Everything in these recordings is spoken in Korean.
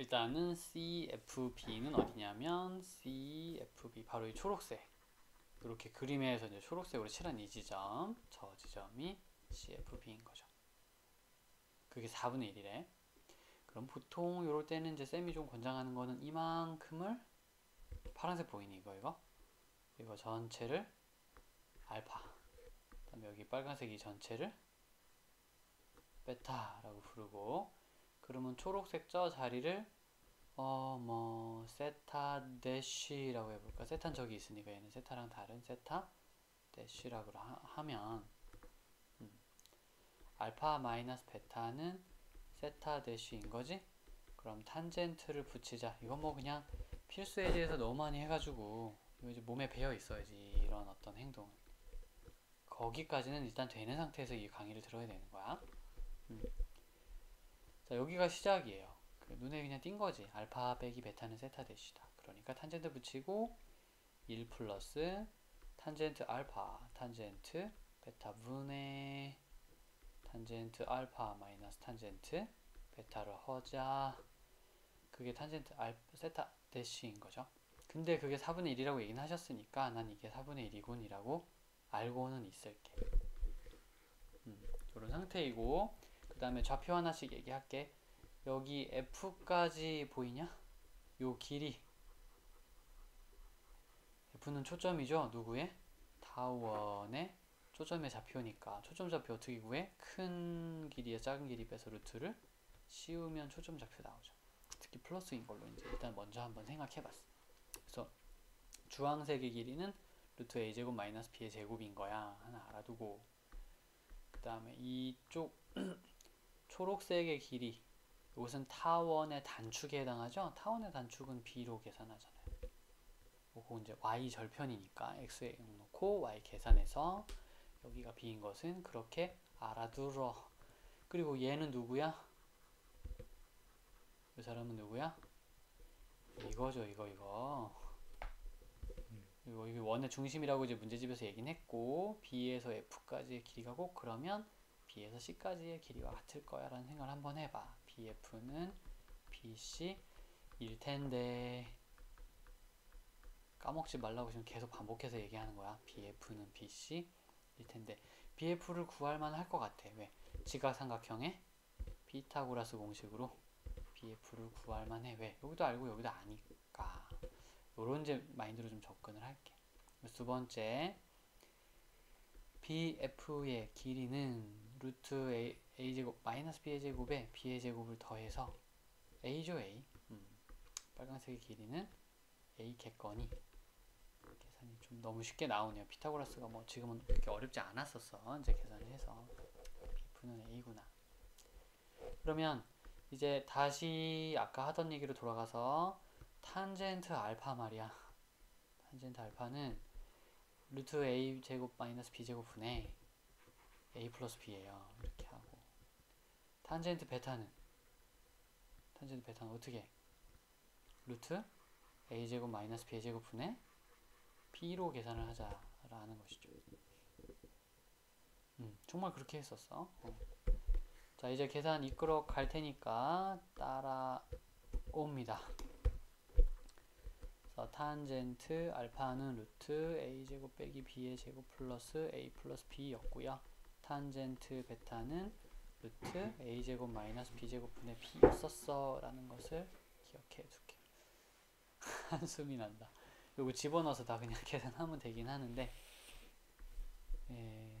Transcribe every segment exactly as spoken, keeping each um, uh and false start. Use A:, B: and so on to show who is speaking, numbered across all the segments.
A: 일단은 씨에프비는 어디냐면 씨에프비 바로 이 초록색 이렇게 그림에서 이제 초록색으로 칠한 이 지점, 저 지점이 씨에프비인 거죠. 그게 사분의 일이래. 그럼 보통 이럴 때는 이제 쌤이 좀 권장하는 거는 이만큼을 파란색 보이니 이거 이거 이거 전체를 알파, 그다음에 여기 빨간색이 전체를 베타라고 부르고, 그러면 초록색 저 자리를 어 뭐 세타 대쉬라고 해볼까? 세타는 저기 있으니까 얘는 세타랑 다른 세타 대쉬라고 하, 하면 음, 알파 마이너스 베타는 세타 대쉬인 거지? 그럼 탄젠트를 붙이자. 이건 뭐 그냥 필수 예제에서 너무 많이 해가지고 이거 이제 몸에 배어 있어야지 이런 어떤 행동은. 거기까지는 일단 되는 상태에서 이 강의를 들어야 되는 거야. 음. 자, 여기가 시작이에요. 그 눈에 그냥 띈 거지. 알파 빼기 베타는 세타 대시다. 그러니까 탄젠트 붙이고 일 플러스 탄젠트 알파 탄젠트 베타 분의 탄젠트 알파 마이너스 탄젠트 베타를 허자. 그게 탄젠트 알 세타 대시인 거죠. 근데 그게 사분의 일이라고 얘기는 하셨으니까 난 이게 사분의 일이군 이라고 알고는 있을게. 음, 이런 상태이고, 그 다음에 좌표 하나씩 얘기할게. 여기 F까지 보이냐? 요 길이 F는 초점이죠. 누구의? 타원의 초점의 좌표니까 초점 좌표 어떻게 구해? 큰 길이에 작은 길이 빼서 루트를 씌우면 초점 좌표 나오죠. 특히 플러스인 걸로 이제 일단 먼저 한번 생각해봤어. 그래서 주황색의 길이는 루트 a제곱 마이너스 b의 제곱인 거야. 하나 알아두고, 그 다음에 이쪽 초록색의 길이, 이것은 타원의 단축에 해당하죠. 타원의 단축은 b로 계산하잖아요. 그거 이제 y 절편이니까 x에 놓고 y 계산해서 여기가 b인 것은 그렇게 알아들어. 그리고 얘는 누구야? 이 사람은 누구야? 이거죠, 이거 이거. 이거 이게 원의 중심이라고 이제 문제집에서 얘기는 했고, B에서 F까지의 길이가 꼭 그러면 B에서 C까지의 길이와 같을 거야 라는 생각을 한번 해봐. 비에프는 비씨일 텐데, 까먹지 말라고 지금 계속 반복해서 얘기하는 거야. 비에프는 비씨일 텐데 비에프를 구할 만 할 것 같아. 왜? 지각삼각형의 피타고라스 공식으로 비에프를 구할 만해. 왜? 여기도 알고 여기도 아니까. 요런 이제 마인드로 좀 접근을 할게. 두 번째, 비에프의 길이는 루트 A, A제곱 마이너스 B의 제곱에 B의 제곱을 더해서 A죠, A. 음, 빨간색의 길이는 A 겠거니, 계산이 좀 너무 쉽게 나오네요. 피타고라스가 뭐 지금은 그렇게 어렵지 않았었어. 이제 계산을 해서 비에프는 A구나. 그러면 이제 다시 아까 하던 얘기로 돌아가서 탄젠트 알파 말이야. 탄젠트 알파는 루트 A 제곱 마이너스 B 제곱 분의 A 플러스 B예요. 이렇게 하고, 탄젠트 베타는 탄젠트 베타는 어떻게? 루트 A 제곱 마이너스 B 제곱 분의 B로 계산을 하자라는 것이죠. 음, 정말 그렇게 했었어. 어. 자, 이제 계산 이끌어 갈 테니까 따라옵니다. 그래서 탄젠트 알파는 루트 A제곱 빼기 B의 제곱 플러스 A 플러스 B였고요. 탄젠트 베타는 루트 A제곱 마이너스 B제곱 분의 B였었어 라는 것을 기억해 두게. 한숨이 난다. 요거 집어넣어서 다 그냥 계산하면 되긴 하는데, 예,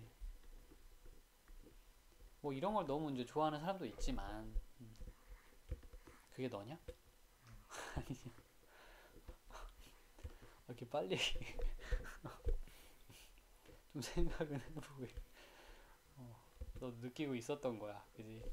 A: 뭐 이런 걸 너무 이제 좋아하는 사람도 있지만, 음, 그게 너냐? 아니냐? 이렇게 빨리 좀 생각을 해보고, 어, 너 느끼고 있었던 거야, 그지?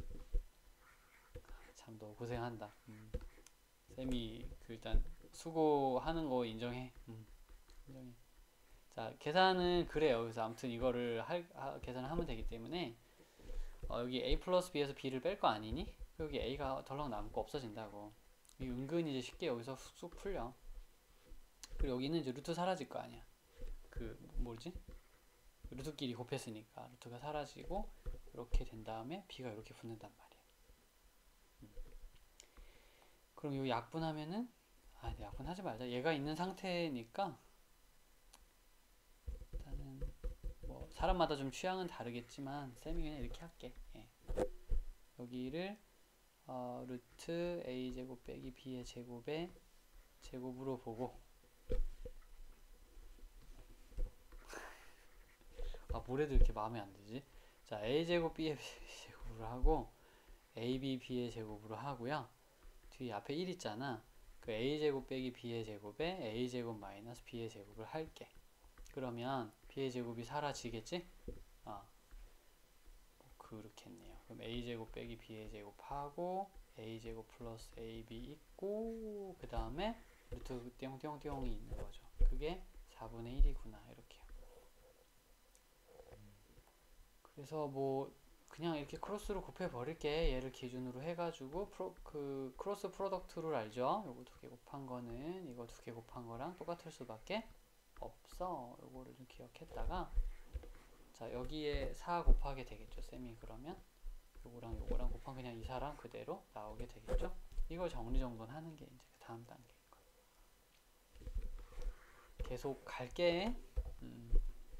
A: 참 너 고생한다. 음. 쌤이 그 일단 수고하는 거 인정해. 음, 인정해. 자, 계산은 그래요. 그래서 아무튼 이거를 할, 하, 계산을 하면 되기 때문에, 어, 여기 A 플러스 B에서 B를 뺄 거 아니니? 여기 A가 덜렁 남고 없어진다고. 이 은근히 이제 쉽게 여기서 쑥 풀려. 그리고 여기는 이제 루트 사라질 거 아니야. 그 뭐지? 루트끼리 곱했으니까 루트가 사라지고 이렇게 된 다음에 B가 이렇게 붙는단 말이야. 음. 그럼 이거 약분하면은 아, 약분하지 말자. 얘가 있는 상태니까 일단은 뭐 사람마다 좀 취향은 다르겠지만 쌤이 그냥 이렇게 할게. 예. 여기를 어, 루트 a제곱 빼기 b의 제곱의 제곱으로 보고 아, 뭐래도 이렇게 마음에 안 들지? 자, a제곱 b의 제곱으로 하고 ab b의 제곱으로 하고요. 뒤에 앞에 일 있잖아. 그 a제곱 빼기 b의 제곱에 a제곱 마이너스 b의 제곱을 할게. 그러면 b의 제곱이 사라지겠지? 아, 뭐 그렇겠네요. 그럼 a제곱 빼기 b의 제곱하고 a제곱 플러스 ab 있고 그 다음에 루트 띵띵띵이 있는 거죠. 그게 사분의 일이구나 이렇게요. 그래서 뭐 그냥 이렇게 크로스로 곱해 버릴게. 얘를 기준으로 해가지고 프로, 그 크로스 프로덕트를 알죠? 요거 두 개 곱한 거는 이거 두 개 곱한 거랑 똑같을 수밖에 없어. 요거를 좀 기억했다가 자, 여기에 사 곱하게 되겠죠, 쌤이. 그러면 요거랑 요거랑 곱한 그냥 이 사랑 그대로 나오게 되겠죠. 이걸 정리정돈 하는 게 이제 그 다음 단계인 거야. 계속 갈게. 음.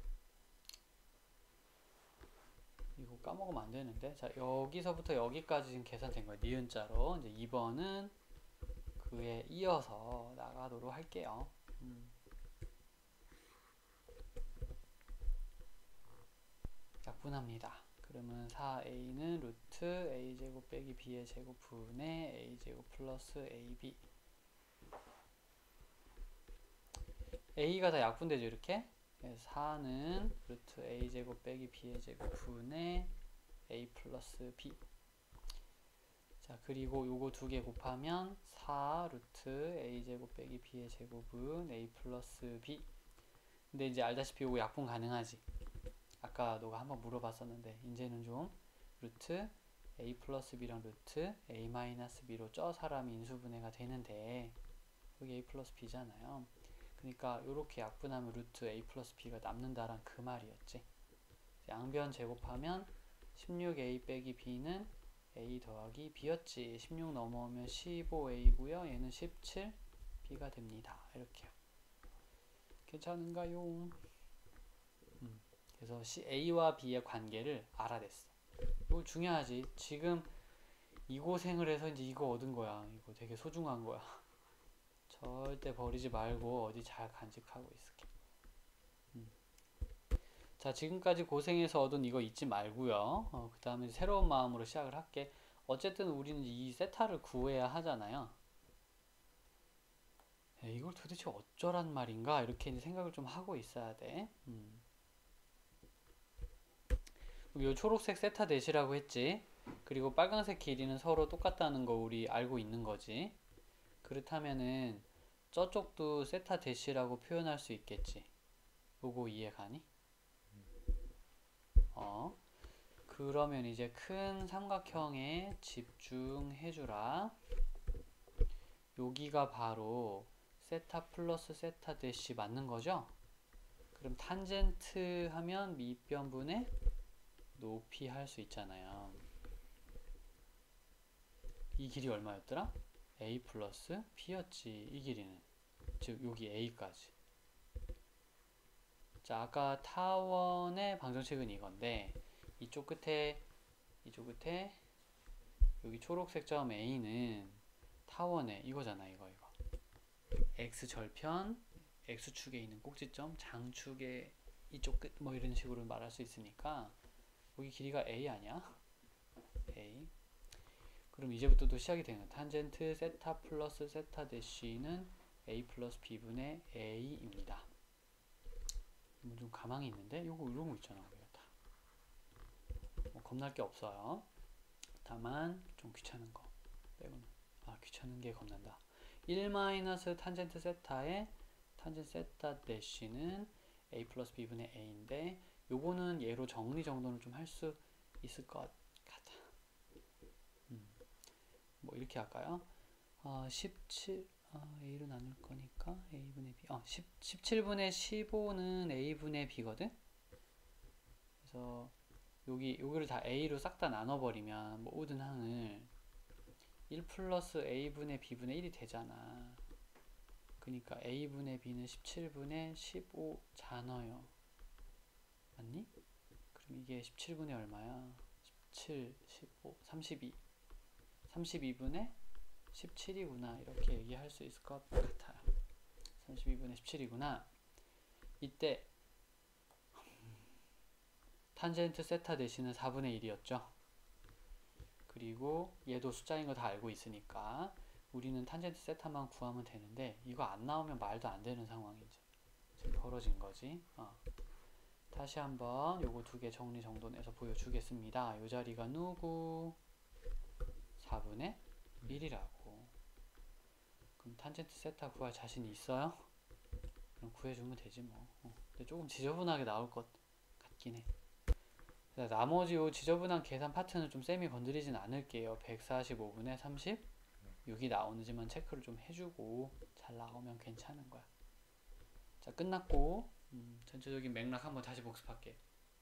A: 이거 까먹으면 안 되는데. 자, 여기서부터 여기까지 지금 계산된 거예요. 니은자로. 이제 이 번은 그에 이어서 나가도록 할게요. 음. 약분합니다. 그러면 사 에이는 루트 a제곱 빼기 b의 제곱 분의 a제곱 플러스 ab. a가 다 약분되죠, 이렇게. 사는 루트 a제곱 빼기 b의 제곱 분의 a 플러스 b. 자, 그리고 요거 두 개 곱하면 사 루트 a제곱 빼기 b의 제곱은 a 플러스 b. 근데 이제 알다시피 요거 약분 가능하지. 아까 너가 한번 물어봤었는데 이제는 좀 루트 a 플러스 b랑 루트 a 마이너스 b로 쪄 사람이 인수분해가 되는데 여기 a 플러스 b잖아요. 그러니까 요렇게 약분하면 루트 a 플러스 b가 남는다란 그 말이었지. 양변 제곱하면 십육 에이 빼기 b는 a 더하기 b였지. 십육 넘어오면 십오 에이고요. 얘는 십칠 b가 됩니다. 이렇게요. 괜찮은가요? 음, 그래서 a와 b의 관계를 알아냈어. 이거 중요하지. 지금 이 고생을 해서 이제 이거 얻은 거야. 이거 되게 소중한 거야. 절대 버리지 말고 어디 잘 간직하고 있을게. 음. 자, 지금까지 고생해서 얻은 이거 잊지 말고요. 어, 그 다음에 새로운 마음으로 시작을 할게. 어쨌든 우리는 이 세타를 구해야 하잖아요. 에, 이걸 도대체 어쩌란 말인가 이렇게 생각을 좀 하고 있어야 돼. 음. 이 초록색 세타 대시라고 했지. 그리고 빨간색 길이는 서로 똑같다는 거 우리 알고 있는 거지. 그렇다면은 저쪽도 세타 대시라고 표현할 수 있겠지. 요거 이해 가니? 어. 그러면 이제 큰 삼각형에 집중해주라. 여기가 바로 세타 플러스 세타 대시 맞는 거죠? 그럼 탄젠트 하면 밑변분의 높이 할 수 있잖아요. 이 길이 얼마였더라? a 플러스 b였지. 이 길이는. 즉 여기 a까지. 자, 아까 타원의 방정식은 이건데 이쪽 끝에 이쪽 끝에 여기 초록색 점 A는 타원의 이거잖아. 이거 이거 x절편 x축에 있는 꼭지점 장축의 이쪽 끝 뭐 이런 식으로 말할 수 있으니까 여기 길이가 A 아니야? A. 그럼 이제부터 또 시작이 되는 거야. 탄젠트 세타 플러스 세타 대시는 A 플러스 B분의 A입니다. 뭐 좀 가망이 있는데 요거 이런 거 있잖아. 다. 뭐 겁날 게 없어요. 다만 좀 귀찮은 거 빼고는. 아, 귀찮은 게 겁난다. 일 마이너스 탄젠트 세타의 탄젠트 세타 대시는 A 플러스 B분의 A인데 요거는 얘로 정리정돈을 좀 할 수 있을 것 같아. 음. 뭐 이렇게 할까요? 어, 십칠 어, A로 나눌 거니까 A분의 B 어, 십, 십칠분의 십오는 A분의 B거든? 그래서 여기, 여기를 다 A로 싹 다 나눠버리면 모든 항을 일 일 플러스 a분의 b분의 일이 되잖아. 그러니까 a분의 b는 십칠분의 십오잖아요. 맞니? 그럼 이게 십칠분의 얼마야? 십칠, 십오, 삼십이. 삼십이분의 십칠이구나. 이렇게 얘기할 수 있을 것 같아요. 삼십이분의 십칠이구나. 이때 탄젠트 세타 대신은 사분의 일이었죠. 그리고 얘도 숫자인 거 다 알고 있으니까 우리는 탄젠트 세타만 구하면 되는데 이거 안 나오면 말도 안 되는 상황이 이제 지금 벌어진 거지. 어. 다시 한번 요거 두 개 정리정돈해서 보여주겠습니다. 요 자리가 누구? 사분의 일이라고. 그럼 탄젠트 세타 구할 자신이 있어요? 그럼 구해주면 되지 뭐. 어. 근데 조금 지저분하게 나올 것 같긴 해. 나머지 요 지저분한 계산 파트는 좀 쌤이 건드리진 않을게요. 백사십오분의 삼십육이 나오는지만 체크를 좀 해주고 잘 나오면 괜찮은 거야. 자, 끝났고 음, 전체적인 맥락 한번 다시 복습할게.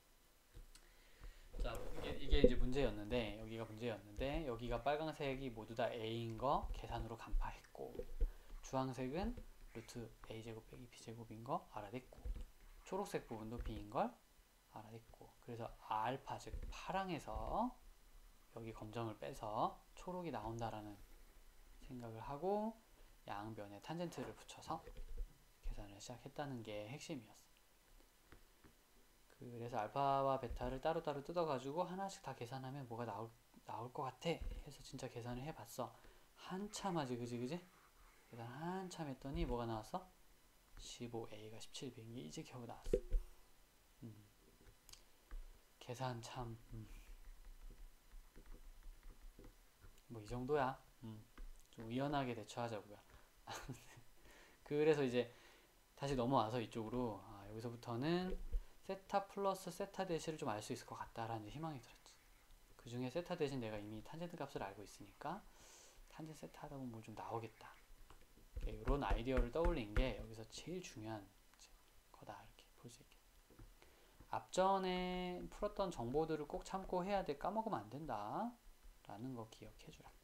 A: 자, 이게, 이게 이제 문제였는데 여기가 문제였는데 여기가 빨강색이 모두 다 a인 거 계산으로 간파했고 주황색은 루트 a제곱 빼기 b제곱인 거 알아냈고 초록색 부분도 b인 걸 알아냈고 그래서 알파 즉 파랑에서 여기 검정을 빼서 초록이 나온다라는 생각을 하고 양변에 탄젠트를 붙여서 계산을 시작했다는 게 핵심이었어. 그래서 알파와 베타를 따로따로 뜯어가지고 하나씩 다 계산하면 뭐가 나올, 나올 것 같아 해서 진짜 계산을 해봤어. 한참 하지 그지 그지? 계산 한참 했더니 뭐가 나왔어? 십오 에이가 십칠 비행기 이제 겨우 나왔어. 음. 계산 참 뭐 이 정도야. 음. 좀 유연하게 대처하자고요. 그래서 이제 다시 넘어와서 이쪽으로 아, 여기서부터는 세타 플러스 세타 대시를 좀 알 수 있을 것 같다라는 희망이 들었지. 그 중에 세타 대신 내가 이미 탄젠트 값을 알고 있으니까 탄젠트 세타 하다 보면 뭐 좀 나오겠다. 이런 아이디어를 떠올린 게 여기서 제일 중요한 거다 이렇게 볼 수 있겠다. 앞전에 풀었던 정보들을 꼭 참고해야 돼. 까먹으면 안 된다 라는 거 기억해 주라.